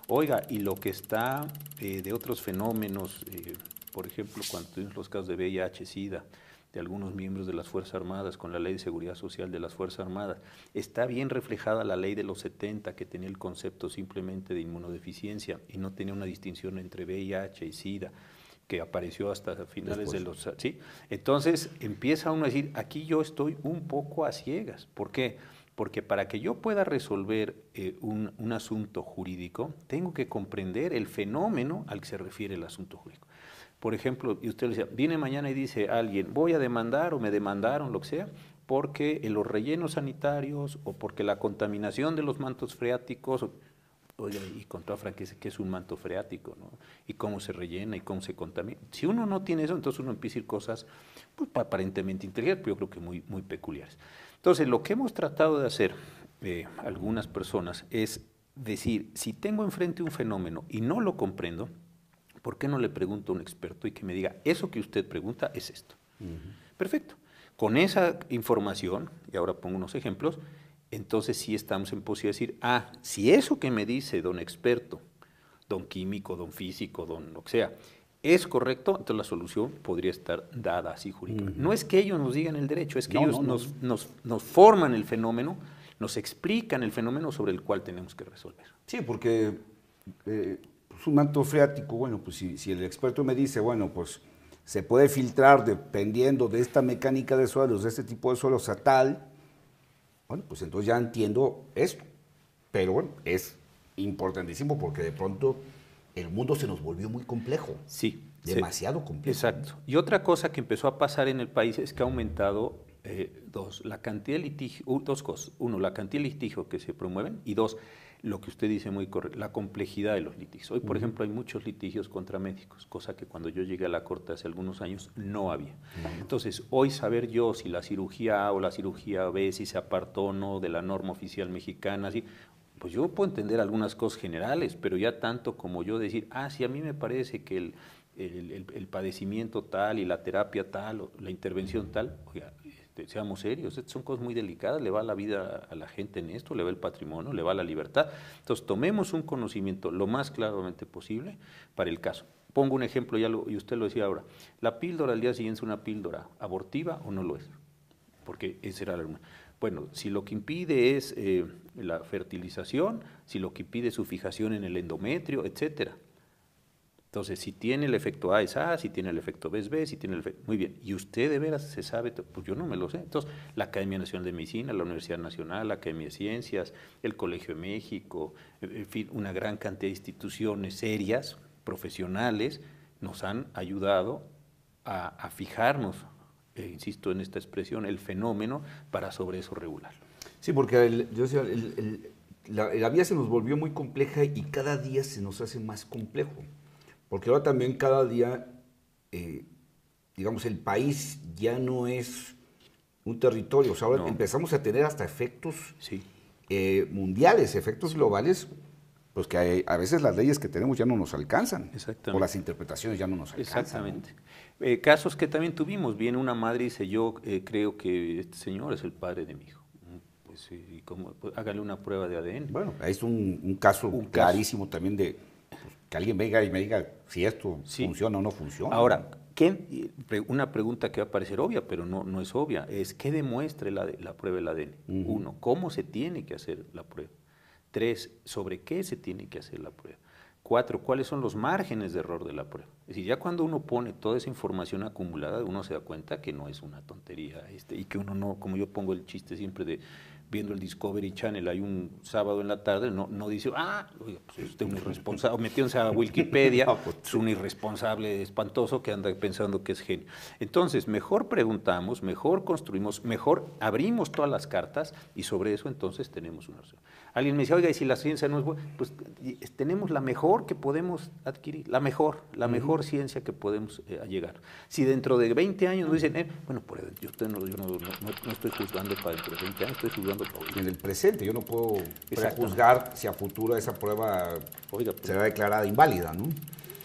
Oiga, y lo que está eh, de otros fenómenos, eh, por ejemplo, cuando tuvimos los casos de V I H, SIDA, de algunos miembros de las Fuerzas Armadas con la Ley de Seguridad Social de las Fuerzas Armadas, está bien reflejada la ley de los setenta, que tenía el concepto simplemente de inmunodeficiencia y no tenía una distinción entre V I H y SIDA, que apareció hasta finales Después. de los... ¿sí? Entonces empieza uno a decir, aquí yo estoy un poco a ciegas. ¿Por qué? Porque para que yo pueda resolver eh, un, un asunto jurídico, tengo que comprender el fenómeno al que se refiere el asunto jurídico. Por ejemplo, y usted le decía, viene mañana y dice alguien, voy a demandar o me demandaron, lo que sea, porque en los rellenos sanitarios o porque la contaminación de los mantos freáticos... Oye, y con toda franqueza, ¿qué es un manto freático? ¿No? Y cómo se rellena y cómo se contamina. Si uno no tiene eso, entonces uno empieza a ir cosas pues, aparentemente inteligentes, pero yo creo que muy, muy peculiares. Entonces, lo que hemos tratado de hacer eh, algunas personas es decir, si tengo enfrente un fenómeno y no lo comprendo, ¿por qué no le pregunto a un experto y que me diga, eso que usted pregunta es esto? Uh-huh. Perfecto. Con esa información, y ahora pongo unos ejemplos, entonces sí estamos en posibilidad de decir, ah, si eso que me dice don experto, don químico, don físico, don lo que sea, es correcto, entonces la solución podría estar dada así jurídicamente. Uh-huh. No es que ellos nos digan el derecho, es que no, ellos no, nos, no. Nos, nos forman el fenómeno, nos explican el fenómeno sobre el cual tenemos que resolver. Sí, porque eh, pues un manto freático, bueno, pues si, si el experto me dice, bueno, pues se puede filtrar dependiendo de esta mecánica de suelos, de este tipo de suelos a tal, bueno, pues entonces ya entiendo esto, pero bueno, es importantísimo porque de pronto el mundo se nos volvió muy complejo. Sí. Demasiado sí, complejo. Exacto. Y otra cosa que empezó a pasar en el país es que ha aumentado, eh, dos, la cantidad de litigio, uh, dos cosas. Uno, la cantidad de litigio que se promueven y dos, lo que usted dice muy correcto, la complejidad de los litigios. Hoy, por uh-huh. ejemplo, hay muchos litigios contra médicos, cosa que cuando yo llegué a la corte hace algunos años no había. Uh-huh. Entonces, hoy saber yo si la cirugía A o la cirugía B, si se apartó o no de la norma oficial mexicana, así, pues yo puedo entender algunas cosas generales, pero ya tanto como yo decir, ah, sí, a mí me parece que el, el, el, el padecimiento tal y la terapia tal o la intervención tal, oiga, este, seamos serios, estas son cosas muy delicadas, le va la vida a la gente en esto, le va el patrimonio, le va la libertad. Entonces, tomemos un conocimiento lo más claramente posible para el caso. Pongo un ejemplo, ya lo, y usted lo decía ahora, ¿la píldora al día siguiente es una píldora abortiva o no lo es? Porque ese era el argumento. Bueno, si lo que impide es eh, la fertilización, si lo que impide es su fijación en el endometrio, etcétera. Entonces, si tiene el efecto A es A, si tiene el efecto B es B, si tiene el efecto... Muy bien, ¿y usted de veras se sabe? Pues yo no me lo sé. Entonces, la Academia Nacional de Medicina, la Universidad Nacional, la Academia de Ciencias, el Colegio de México, en fin, una gran cantidad de instituciones serias, profesionales, nos han ayudado a, a fijarnos, eh, insisto en esta expresión, el fenómeno para sobre eso regularlo. Sí, porque el, yo decía, el, el, la, la vida se nos volvió muy compleja y cada día se nos hace más complejo. Porque ahora también cada día, eh, digamos, el país ya no es un territorio. O sea, ahora no. empezamos a tener hasta efectos sí. eh, mundiales, efectos globales, pues que hay, a veces las leyes que tenemos ya no nos alcanzan. Exactamente. O las interpretaciones ya no nos alcanzan. Exactamente. ¿no? Eh, casos que también tuvimos. Viene una madre y dice, yo eh, creo que este señor es el padre de mi hijo. Pues, ¿y cómo? Pues, hágale una prueba de A D N. Bueno, ahí es un, un caso un clarísimo caso. también de... que alguien venga y me diga si esto sí. funciona o no funciona. Ahora, ¿qué, una pregunta que va a parecer obvia, pero no, no es obvia, es ¿qué demuestra la, la prueba del A D N? Uh-huh. Uno, ¿cómo se tiene que hacer la prueba? Tres, ¿sobre qué se tiene que hacer la prueba? Cuatro, ¿cuáles son los márgenes de error de la prueba? Es decir, ya cuando uno pone toda esa información acumulada, uno se da cuenta que no es una tontería este, y que uno no, como yo pongo el chiste siempre de viendo el Discovery Channel, hay un sábado en la tarde, no, no dice, ah, oiga, pues usted es un irresponsable, o metiéndose a Wikipedia, no, pues, es un irresponsable espantoso que anda pensando que es genio. Entonces, mejor preguntamos, mejor construimos, mejor abrimos todas las cartas y sobre eso entonces tenemos una opción. Alguien me dice, oiga, y si la ciencia no es buena, pues tenemos la mejor que podemos adquirir, la mejor, la uh-huh. mejor ciencia que podemos eh, llegar. Si dentro de veinte años nos dicen, eh, bueno, pues yo, usted no, yo no, no, no estoy juzgando para dentro de veinte años, estoy juzgando en el presente. Yo no puedo prejuzgar si a futuro esa prueba Oiga, pues, será declarada inválida, ¿no?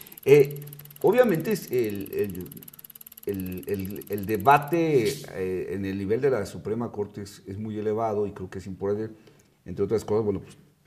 Eh, obviamente el, el, el, el, el debate eh, en el nivel de la Suprema Corte es, es muy elevado y creo que es importante, entre otras cosas, bueno, pues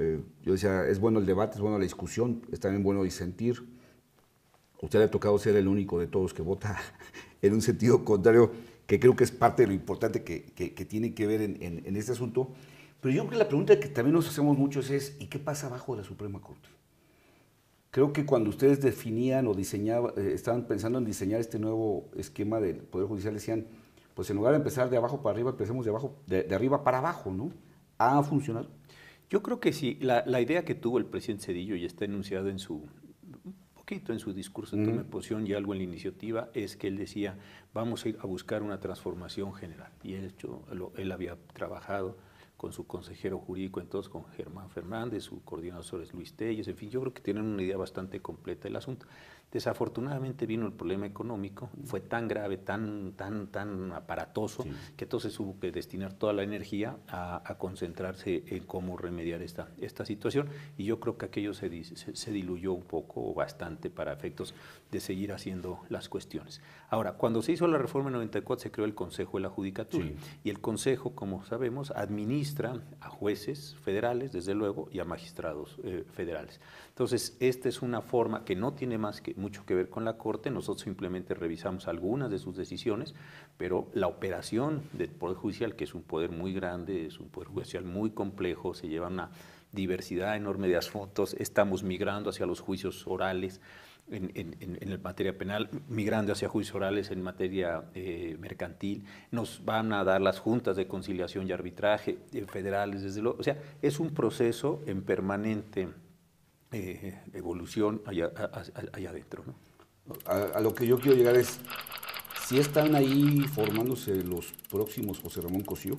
Eh, yo decía, es bueno el debate, es bueno la discusión, es también bueno disentir. Usted le ha tocado ser el único de todos que vota en un sentido contrario, que creo que es parte de lo importante que, que, que tiene que ver en, en, en este asunto. Pero yo creo que la pregunta que también nos hacemos muchos es, ¿y qué pasa abajo de la Suprema Corte? Creo que cuando ustedes definían o diseñaban, eh, estaban pensando en diseñar este nuevo esquema del Poder Judicial, decían, pues en lugar de empezar de abajo para arriba, empecemos de, abajo, de, de arriba para abajo, ¿no? ¿Ha funcionado? Yo creo que sí. La, la idea que tuvo el presidente Zedillo y está enunciada en su poquito en su discurso de toma de posición y algo en la iniciativa, es que él decía, vamos a ir a buscar una transformación general. Y él, hecho, lo, él había trabajado con su consejero jurídico, entonces con Germán Fernández, su coordinador es Luis Telles, en fin, yo creo que tienen una idea bastante completa del asunto. Desafortunadamente vino el problema económico, fue tan grave, tan, tan, tan aparatoso, sí, que entonces hubo que destinar toda la energía a, a concentrarse en cómo remediar esta, esta situación, y yo creo que aquello se, se, se diluyó un poco o bastante para efectos de seguir haciendo las cuestiones. Ahora, cuando se hizo la reforma en noventa y cuatro se creó el Consejo de la Judicatura, sí, y el Consejo, como sabemos, administra a jueces federales, desde luego, y a magistrados eh, federales. Entonces, esta es una forma que no tiene más que mucho que ver con la Corte, nosotros simplemente revisamos algunas de sus decisiones, pero la operación del Poder Judicial, que es un poder muy grande, es un Poder Judicial muy complejo, se lleva una diversidad enorme de asuntos, estamos migrando hacia los juicios orales en, en, en el materia penal, migrando hacia juicios orales en materia eh, mercantil, nos van a dar las juntas de conciliación y arbitraje eh, federales, desde luego, o sea, es un proceso en permanente Eh, evolución allá, allá, allá adentro, ¿no? A, a lo que yo quiero llegar es, si están ahí formándose los próximos José Ramón Cosío.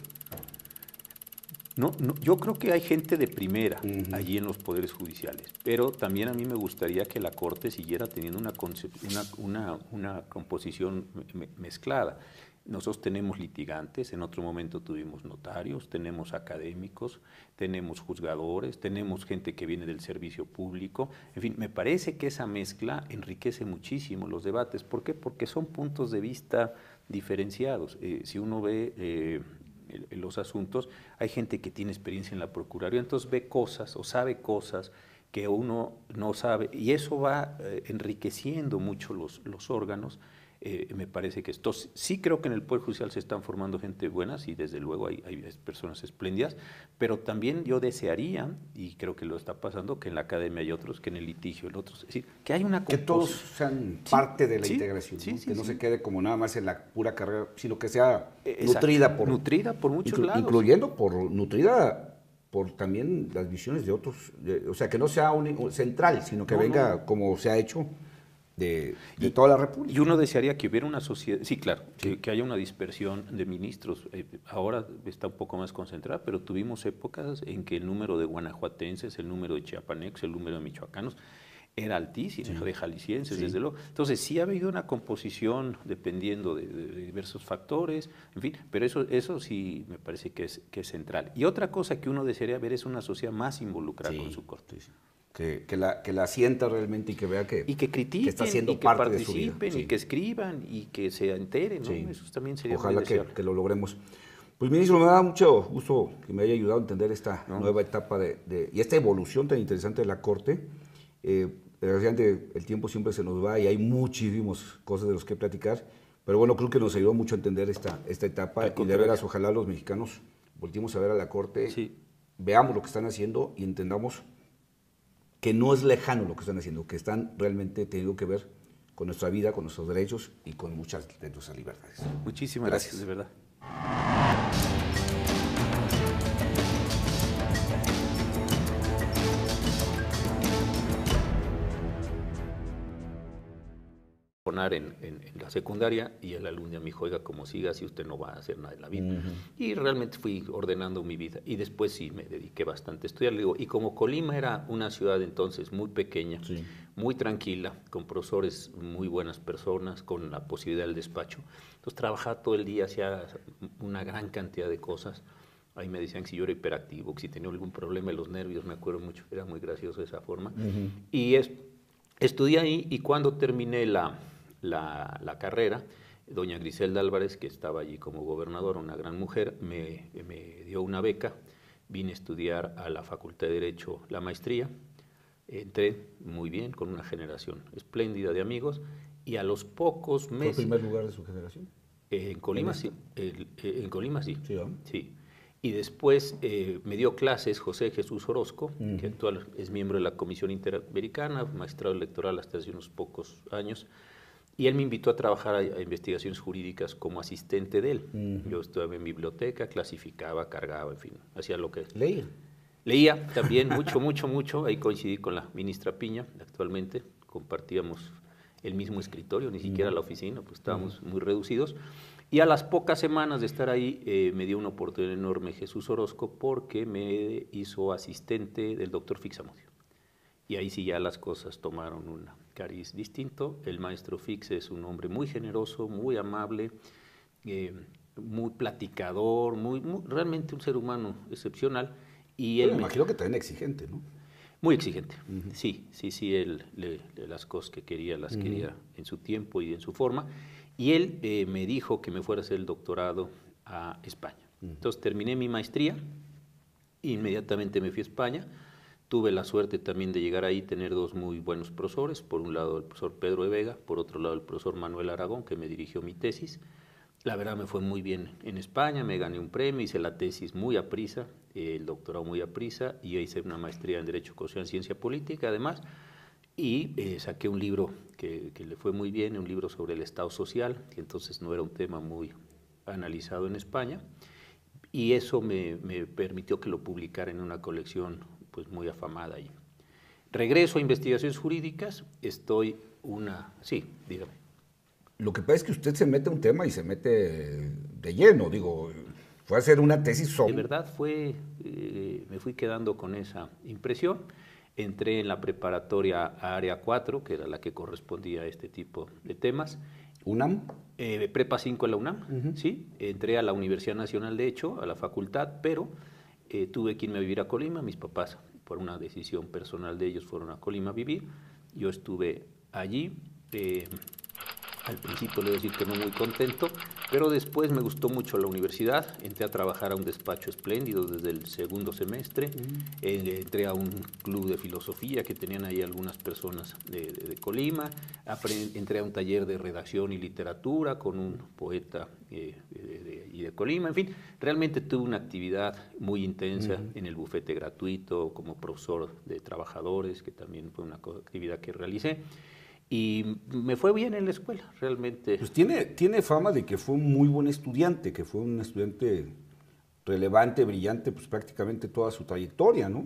No, no, yo creo que hay gente de primera uh-huh. allí en los poderes judiciales, pero también a mí me gustaría que la Corte siguiera teniendo una, una, una, una composición me mezclada. Nosotros tenemos litigantes, en otro momento tuvimos notarios, tenemos académicos, tenemos juzgadores, tenemos gente que viene del servicio público. En fin, me parece que esa mezcla enriquece muchísimo los debates. ¿Por qué? Porque son puntos de vista diferenciados. Eh, si uno ve eh, los asuntos, hay gente que tiene experiencia en la Procuraduría, entonces ve cosas o sabe cosas que uno no sabe, y eso va eh, enriqueciendo mucho los, los órganos. Eh, me parece que esto, sí creo que en el Poder Judicial se están formando gente buena, y desde luego hay, hay personas espléndidas, pero también yo desearía, y creo que lo está pasando, que en la academia hay otros, que en el litigio hay otros, es decir, que hay una que todos sean sí, parte de la sí, integración, sí, ¿no? sí, que no sí. se quede como nada más en la pura carrera, sino que sea Exacto. nutrida por, nutrida por muchos inclu, lados. Incluyendo por, nutrida por también las visiones de otros, de, o sea, que no sea un, un central, sino que no, venga no. como se ha hecho de, de y, toda la República. Y uno desearía que hubiera una sociedad, sí, claro, sí. Que, que haya una dispersión de ministros. Eh, ahora está un poco más concentrada, pero tuvimos épocas en que el número de guanajuatenses, el número de chiapanecos, el número de michoacanos era altísimo, sí. de jaliscienses, sí. desde luego. Entonces, sí ha habido una composición dependiendo de, de, de diversos factores, en fin, pero eso, eso sí me parece que es, que es central. Y otra cosa que uno desearía ver es una sociedad más involucrada sí. con su corte. Sí. Que, que, la, que la sienta realmente y que vea que, y que critiquen, que está siendo y que parte participen, de su vida. Sí. y que escriban, y que se enteren, ¿no? Sí. Eso también sería Ojalá muy que, que lo logremos. Pues, ministro, me da mucho gusto que me haya ayudado a entender esta no. nueva etapa de, de, y esta evolución tan interesante de la Corte. Eh, desgraciadamente, el tiempo siempre se nos va y hay muchísimas cosas de las que platicar, pero bueno, creo que nos ayudó mucho a entender esta, esta etapa y de veras, ojalá los mexicanos volteemos a ver a la Corte, sí. veamos lo que están haciendo y entendamos que no es lejano lo que están haciendo, que están realmente teniendo que ver con nuestra vida, con nuestros derechos y con muchas de nuestras libertades. Muchísimas gracias, gracias de verdad. En, en, en la secundaria y el alumno me dijo, oiga, como siga así usted no va a hacer nada en la vida. Uh-huh. Y realmente fui ordenando mi vida y después sí me dediqué bastante a estudiar. Le digo, y como Colima era una ciudad entonces muy pequeña, sí. muy tranquila, con profesores muy buenas personas, con la posibilidad del despacho, entonces trabajaba todo el día, hacía una gran cantidad de cosas. Ahí me decían que si yo era hiperactivo, que si tenía algún problema en los nervios, me acuerdo mucho, era muy gracioso de esa forma. Uh-huh. Y es, estudié ahí y cuando terminé la... La, la carrera, doña Griselda Álvarez, que estaba allí como gobernadora, una gran mujer, me, me dio una beca vine a estudiar a la Facultad de Derecho la maestría, entré muy bien, con una generación espléndida de amigos, y a los pocos meses... ¿Fue el primer lugar de su generación? Eh, en Colima sí, el, eh, en Colima sí, sí, ¿no? sí. Y después eh, me dio clases José Jesús Orozco, uh-huh. que actual es miembro de la Comisión Interamericana, magistrado electoral hasta hace unos pocos años, y él me invitó a trabajar a, a investigaciones jurídicas como asistente de él. Uh-huh. Yo estuve en biblioteca, clasificaba, cargaba, en fin, hacía lo que... ¿Leía? Leía también, mucho, mucho, mucho. Ahí coincidí con la ministra Piña, actualmente, compartíamos el mismo escritorio, ni siquiera uh-huh. la oficina, pues estábamos uh-huh. muy reducidos. Y a las pocas semanas de estar ahí, eh, me dio una oportunidad enorme Jesús Orozco, porque me hizo asistente del doctor Fixamudio. Y ahí sí ya las cosas tomaron un cariz distinto. El maestro Fix es un hombre muy generoso, muy amable, eh, muy platicador, muy, muy, realmente un ser humano excepcional. Y él me me imagino que también exigente, ¿no? Muy exigente, uh-huh. sí, sí, sí, él le, le, las cosas que quería, las uh-huh. quería en su tiempo y en su forma. Y él eh, me dijo que me fuera a hacer el doctorado a España. Uh-huh. Entonces terminé mi maestría, inmediatamente me fui a España. Tuve la suerte también de llegar ahí, tener dos muy buenos profesores. Por un lado el profesor Pedro de Vega, por otro lado el profesor Manuel Aragón, que me dirigió mi tesis. La verdad me fue muy bien en España, me gané un premio, hice la tesis muy a prisa, el doctorado muy a prisa, y hice una maestría en Derecho Constitucional y Ciencia Política, además, y eh, saqué un libro que, que le fue muy bien, un libro sobre el Estado social, que entonces no era un tema muy analizado en España, y eso me, me permitió que lo publicara en una colección pues muy afamada ahí. Regreso a investigaciones jurídicas, estoy una... Sí, dígame. Lo que pasa es que usted se mete a un tema y se mete de lleno, digo, fue a hacer una tesis sobre... De verdad fue, eh, me fui quedando con esa impresión. Entré en la preparatoria a Área cuatro, que era la que correspondía a este tipo de temas. ¿UNAM? Eh, Prepa cinco en la UNAM, uh-huh. sí. Entré a la Universidad Nacional, de hecho, a la facultad, pero eh, tuve que irme a vivir a Colima. Mis papás, por una decisión personal de ellos, fueron a Colima a vivir. Yo estuve allí. Eh, Al principio le voy a decir que no muy contento, pero después me gustó mucho la universidad. Entré a trabajar a un despacho espléndido desde el segundo semestre. Mm. Eh, entré a un club de filosofía que tenían ahí algunas personas de, de, de Colima. Aprend, entré a un taller de redacción y literatura con un poeta eh, de, de, y de Colima. En fin, realmente tuve una actividad muy intensa mm. en el bufete gratuito como profesor de trabajadores, que también fue una actividad que realicé. Y me fue bien en la escuela, realmente. Pues tiene, tiene fama de que fue un muy buen estudiante, que fue un estudiante relevante, brillante, pues prácticamente toda su trayectoria, ¿no?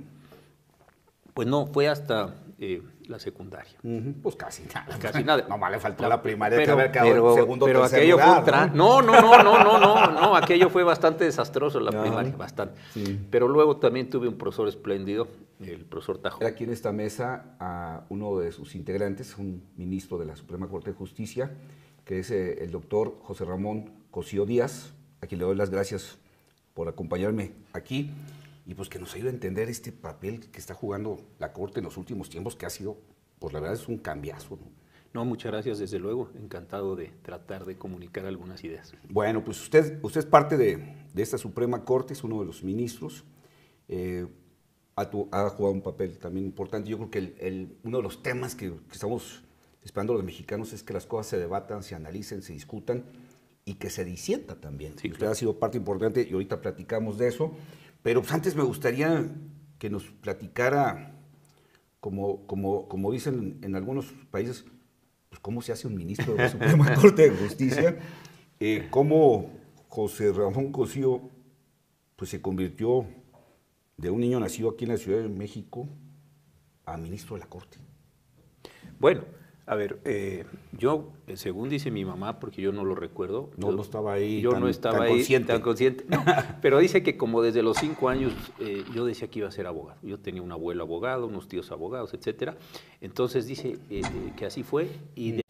Pues no, fue hasta eh, la secundaria. Uh-huh. Pues casi nada. Casi nada. Nomás le faltó la, la primaria, pero, que haber quedado pero, en segundo pero tercer aquello lugar, fue un tra- ¿no? no, no, no, no, no, no, no, aquello fue bastante desastroso la no. primaria, bastante. Sí. Pero luego también tuve un profesor espléndido, el profesor Tajonar. Aquí en esta mesa a uno de sus integrantes, un ministro de la Suprema Corte de Justicia, que es eh, el doctor José Ramón Cosío Díaz, a quien le doy las gracias por acompañarme aquí, y pues que nos ayude a entender este papel que está jugando la Corte en los últimos tiempos, que ha sido, pues la verdad es un cambiazo, ¿no? No, muchas gracias, desde luego, encantado de tratar de comunicar algunas ideas. Bueno, pues usted, usted es parte de, de esta Suprema Corte, es uno de los ministros, eh, ha, tu, ha jugado un papel también importante. Yo creo que el, el, uno de los temas que, que estamos esperando los mexicanos es que las cosas se debatan, se analicen, se discutan y que se disienta también. Sí, usted claro. ha sido parte importante y ahorita platicamos de eso. Pero pues antes me gustaría que nos platicara, como, como, como dicen en algunos países, pues cómo se hace un ministro de la Suprema Corte de Justicia, eh, cómo José Ramón Cosío pues, se convirtió de un niño nacido aquí en la Ciudad de México a ministro de la Corte. Bueno, a ver, eh, yo, según dice mi mamá, porque yo no lo recuerdo. No, yo, no estaba ahí Yo tan, no estaba tan ahí consciente. tan consciente. No, pero dice que como desde los cinco años eh, yo decía que iba a ser abogado. Yo tenía un abuelo abogado, unos tíos abogados, etcétera. Entonces dice eh, que así fue y de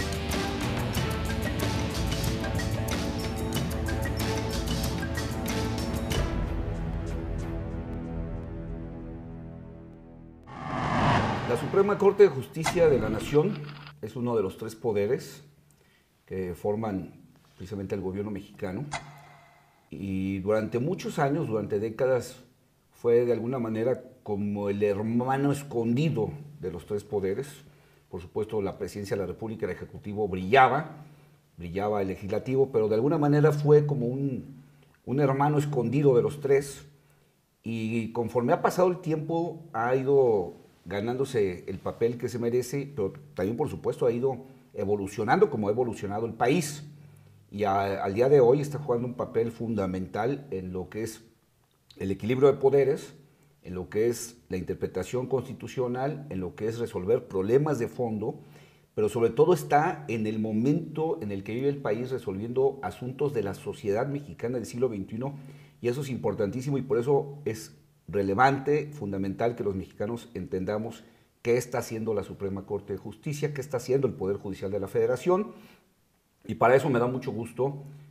La Suprema Corte de Justicia de la Nación es uno de los tres poderes que forman precisamente el gobierno mexicano y durante muchos años, durante décadas, fue de alguna manera como el hermano escondido de los tres poderes. Por supuesto, la presidencia de la República, el Ejecutivo brillaba, brillaba el Legislativo, pero de alguna manera fue como un, un hermano escondido de los tres, y conforme ha pasado el tiempo ha ido ganándose el papel que se merece, pero también, por supuesto, ha ido evolucionando como ha evolucionado el país, y a, al día de hoy está jugando un papel fundamental en lo que es el equilibrio de poderes, en lo que es la interpretación constitucional, en lo que es resolver problemas de fondo, pero sobre todo está en el momento en el que vive el país resolviendo asuntos de la sociedad mexicana del siglo veintiuno, y eso es importantísimo, y por eso es relevante, fundamental que los mexicanos entendamos qué está haciendo la Suprema Corte de Justicia, qué está haciendo el Poder Judicial de la Federación, y para eso me da mucho gusto